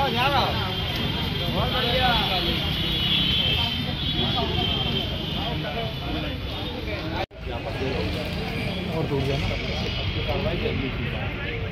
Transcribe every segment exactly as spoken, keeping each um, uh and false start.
और दूर जाना कार्रवाई जल्दी की जाए।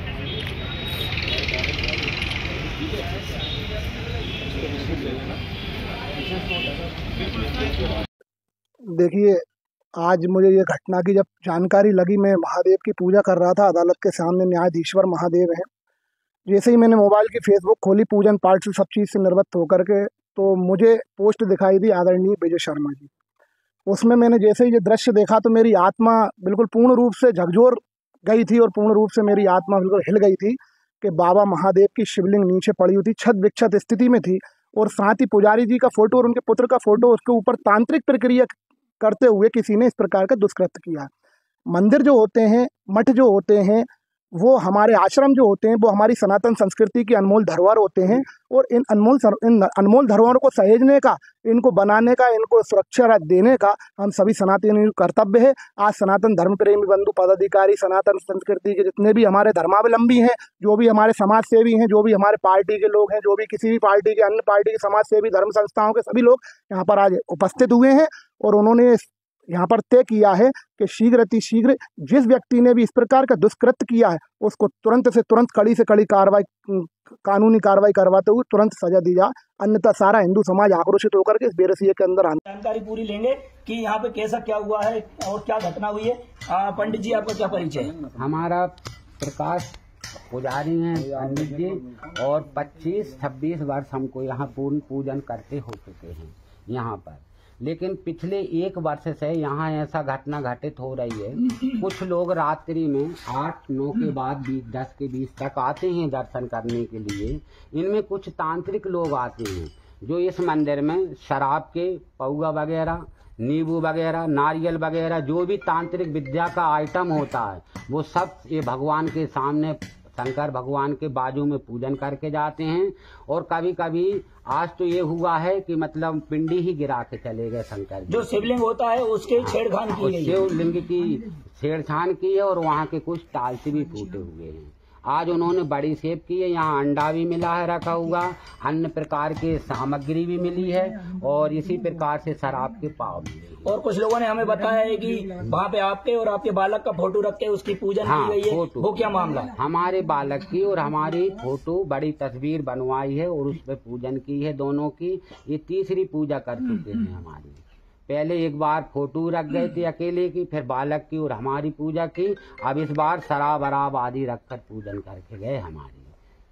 देखिए, आज मुझे ये घटना की जब जानकारी लगी, मैं महादेव की पूजा कर रहा था। अदालत के सामने न्यायाधीश्वर महादेव हैं। जैसे ही मैंने मोबाइल की फेसबुक खोली पूजन पाठ से सब चीज़ से निर्वृत्त होकर के, तो मुझे पोस्ट दिखाई दी आदरणीय विजय शर्मा जी। उसमें मैंने जैसे ही ये दृश्य देखा तो मेरी आत्मा बिल्कुल पूर्ण रूप से झकझोर गई थी और पूर्ण रूप से मेरी आत्मा बिल्कुल हिल गई थी कि बाबा महादेव की शिवलिंग नीचे पड़ी हुई थी, छत विक्षत स्थिति में थी, और साथ ही पुजारी जी का फोटो और उनके पुत्र का फोटो, उसके ऊपर तांत्रिक प्रक्रिया करते हुए किसी ने इस प्रकार का दुष्कृत्य किया। मंदिर जो होते हैं, मठ जो होते हैं, वो हमारे आश्रम जो होते हैं, वो हमारी सनातन संस्कृति की अनमोल धरोहर होते हैं। और इन अनमोल इन अनमोल धरोहरों को सहेजने का, इनको बनाने का, इनको सुरक्षा देने का हम सभी सनातनी कर्तव्य है। आज सनातन धर्म प्रेमी बंधु पदाधिकारी, सनातन संस्कृति के जितने भी हमारे धर्मावलंबी हैं, जो भी हमारे समाज सेवी हैं, जो भी हमारे पार्टी के लोग हैं, जो भी किसी भी पार्टी के, अन्य पार्टी के समाज सेवी, धर्म संस्थाओं के सभी लोग यहाँ पर आज उपस्थित हुए हैं। और उन्होंने यहाँ पर तय किया है कि शीघ्र अति शीघ्र जिस व्यक्ति ने भी इस प्रकार का दुष्कृत्य किया है उसको तुरंत से तुरंत कड़ी से कड़ी कार्रवाई, कानूनी कार्रवाई करवाते हुए तुरंत सजा दी जाए, अन्यथा सारा हिंदू समाज आक्रोशित होकर के इस बेरसिए के अंदर आने। जानकारी पूरी लेंगे कि यहाँ पे कैसा क्या हुआ है और क्या घटना हुई है। पंडित जी, आपका क्या परिचय है? हमारा प्रकाश पुजारी हैं पंडित जी, और पच्चीस छब्बीस वर्ष हमको यहाँ पूर्ण पूजन करते हो चुके हैं यहाँ पर। लेकिन पिछले एक वर्ष से यहाँ ऐसा घटना घटित हो रही है, कुछ लोग रात्रि में आठ नौ के बाद बीस दस के बीस तक आते हैं दर्शन करने के लिए। इनमें कुछ तांत्रिक लोग आते हैं जो इस मंदिर में शराब के पौगा वगैरह, नींबू वगैरह, नारियल वगैरह, जो भी तांत्रिक विद्या का आइटम होता है वो सब ये भगवान के सामने, शंकर भगवान के बाजू में पूजन करके जाते हैं। और कभी कभी आज तो ये हुआ है कि मतलब पिंडी ही गिरा के चले गए शंकर। जो शिवलिंग होता है उसके छेड़खान की गई है, शिवलिंग की छेड़छाड़ की है, और वहाँ के कुछ टालते भी फूटे हुए हैं। आज उन्होंने बड़ी सेव की है, यहाँ अंडा भी मिला है रखा हुआ, अन्य प्रकार के सामग्री भी मिली है, और इसी प्रकार से शराब के पाव मिले। और कुछ लोगों ने हमें बताया है कि वहाँ पे आपके और आपके बालक का फोटो रख के उसकी पूजन हाँ, की गई है। फोटो। वो क्या मामला है? हमारे बालक की और हमारी फोटो, बड़ी तस्वीर बनवाई है और उस पर पूजन की है दोनों की। ये तीसरी पूजा कर चुके हैं हमारी। पहले एक बार फोटो रख गए थे अकेले की, फिर बालक की और हमारी पूजा की। अब इस बार शराब वराब आदि रखकर पूजन करके गए हमारी।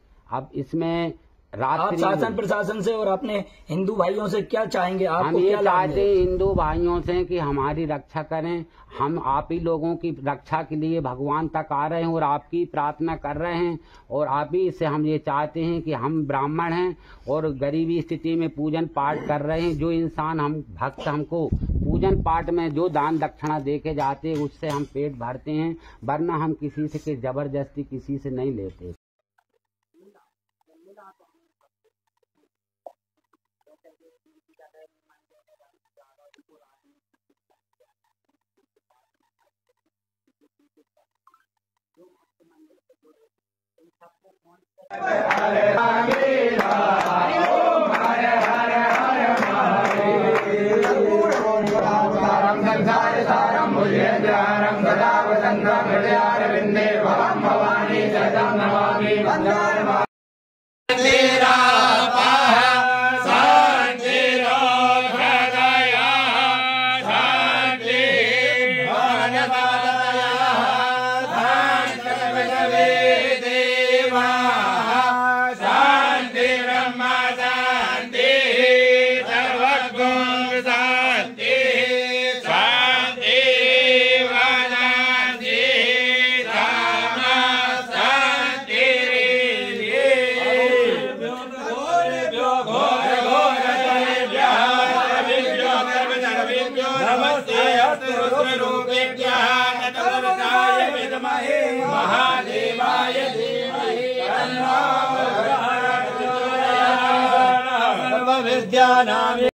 अब इसमें आप शासन प्रशासन से और अपने हिंदू भाइयों से क्या चाहेंगे? आपको हम ये क्या चाहते हैं हिंदू भाइयों से कि हमारी रक्षा करें। हम आप ही लोगों की रक्षा के लिए भगवान तक आ रहे हैं और आपकी प्रार्थना कर रहे हैं। और आप ही से हम ये चाहते हैं कि हम ब्राह्मण हैं और गरीबी स्थिति में पूजन पाठ कर रहे हैं। जो इंसान, हम भक्त, हमको पूजन पाठ में जो दान दक्षिणा दे के जाते हैं उससे हम पेट भरते हैं, वरना हम किसी से के जबरदस्ती किसी से नहीं लेते। महादेवाय धीमहि तन्नो विद्यानाम्